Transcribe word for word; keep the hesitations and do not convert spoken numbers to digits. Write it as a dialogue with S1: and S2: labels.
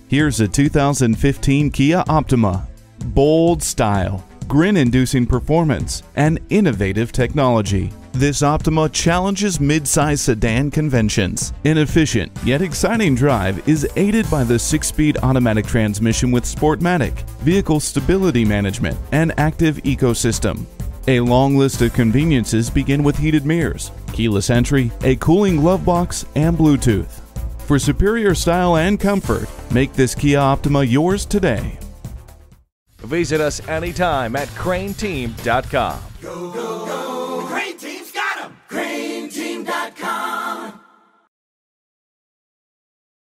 S1: Here's a two thousand fifteen Kia Optima. Bold style, grin-inducing performance, and innovative technology. This Optima challenges mid-size sedan conventions. An efficient yet exciting drive is aided by the six-speed automatic transmission with Sportmatic, vehicle stability management, and active ecosystem. A long list of conveniences begin with heated mirrors, keyless entry, a cooling glove box, and Bluetooth. For superior style and comfort, make this Kia Optima yours today.
S2: Visit us anytime at crain team dot com.
S3: Go, go.